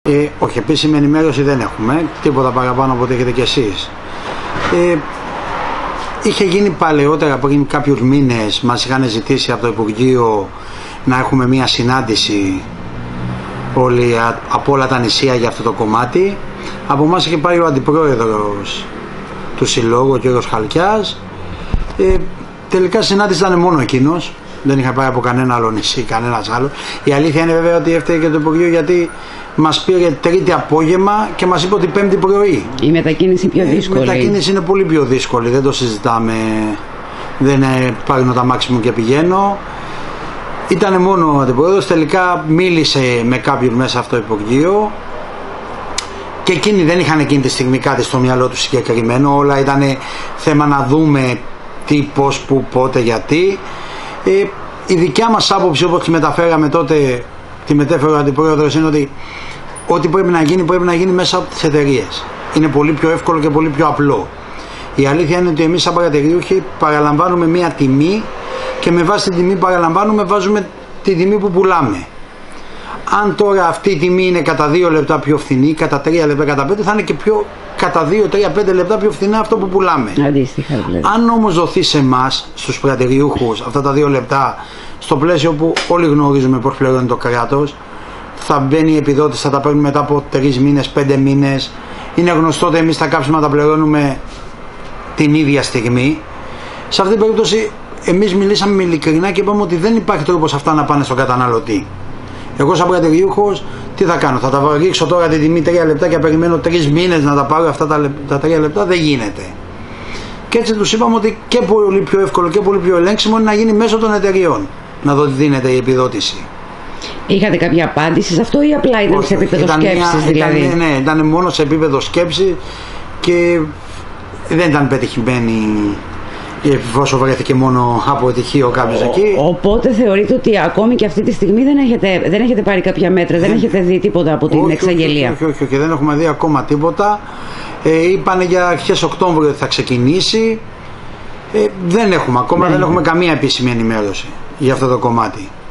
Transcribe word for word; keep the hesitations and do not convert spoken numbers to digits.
Ε, όχι, επίσημη ενημέρωση δεν έχουμε, τίποτα παραπάνω από ό,τι έχετε κι εσείς. Ε, είχε γίνει παλαιότερα, πριν κάποιους μήνες, μας είχαν ζητήσει από το Υπουργείο να έχουμε μία συνάντηση όλοι, από όλα τα νησιά για αυτό το κομμάτι. Από εμάς είχε πάρει ο Αντιπρόεδρος του Συλλόγου, ο κ. Χαλκιάς. Ε, τελικά συνάντηση ήταν μόνο εκείνος, δεν είχα πάει από κανένα άλλο νησί, κανένας άλλο. Η αλήθεια είναι βέβαια ότι έφταιγε και το Υπουργείο, γιατί μας πήρε Τρίτη απόγευμα και μας είπε ότι Πέμπτη πρωί. Η μετακίνηση πιο δύσκολη. Η μετακίνηση είναι πολύ πιο δύσκολη, δεν το συζητάμε. Δεν πάρνω τα μάξι μου και πηγαίνω. Ήταν μόνο ο Αντιπρόεδρος, τελικά μίλησε με κάποιον μέσα αυτό το Υπουργείο και εκείνοι δεν είχαν εκείνη τη στιγμή κάτι στο μυαλό του συγκεκριμένο. Όλα ήταν θέμα να δούμε τι, πώς, πού, πότε, γιατί. Ε, η δικιά μας άποψη, όπως τη μεταφέραμε τότε, τη μετέφερε ο Αντιπρόεδρος, είναι ότι ό,τι πρέπει να γίνει πρέπει να γίνει μέσα από τις εταιρείες. Είναι πολύ πιο εύκολο και πολύ πιο απλό. Η αλήθεια είναι ότι εμείς σαν παρατηρήουχοι παραλαμβάνουμε μία τιμή και με βάση την τιμή που παραλαμβάνουμε βάζουμε τη τιμή που πουλάμε. Αν τώρα αυτή η τιμή είναι κατά δύο λεπτά πιο φθηνή, κατά τρία λεπτά, κατά πέντε, θα είναι και πιο, κατά δύο, τρία, πέντε λεπτά πιο φθηνά αυτό που πουλάμε. Αντίστοιχα, δηλαδή. Αν όμως δοθεί σε εμάς, στους πρατηριούχους, αυτά τα δύο λεπτά, στο πλαίσιο που όλοι γνωρίζουμε πώς πληρώνει το κράτος, θα μπαίνει η επιδότηση, θα τα παίρνουμε μετά από τρεις μήνες, πέντε μήνες. Είναι γνωστό ότι εμείς τα κάψιμα τα πληρώνουμε την ίδια στιγμή. Σε αυτή την περίπτωση, εμείς μιλήσαμε με ειλικρινά και είπαμε ότι δεν υπάρχει τρόπος αυτά να πάνε στον καταναλωτή. Εγώ, σαν πρατηριούχος, τι θα κάνω, θα τα ρίξω τώρα την τιμή τρία λεπτά και περιμένω τρεις μήνες να τα πάρω αυτά τα, τα τρία λεπτά, δεν γίνεται. Και έτσι τους είπαμε ότι και πολύ πιο εύκολο και πολύ πιο ελέγξιμο είναι να γίνει μέσω των εταιριών να δίνεται η επιδότηση. Είχατε κάποια απάντηση σε αυτό ή απλά ήταν όχι, σε επίπεδο σκέψης, δηλαδή? Ήταν, ναι, ήταν μόνο σε επίπεδο σκέψη και δεν ήταν πετυχημένη, εφόσον βρέθηκε μόνο από ετυχείο κάποιος Ο, εκεί. Οπότε θεωρείτε ότι ακόμη και αυτή τη στιγμή δεν έχετε, δεν έχετε πάρει κάποια μέτρα, δεν, δεν έχετε δει τίποτα από την όχι, εξαγγελία? Όχι, όχι, όχι, όχι, δεν έχουμε δει ακόμα τίποτα. Ε, είπανε για αρχές Οκτώβρη ότι θα ξεκινήσει. Ε, δεν έχουμε ακόμα, δεν, δεν έχουμε καμία επίσημη ενημέρωση για αυτό το κομμάτι.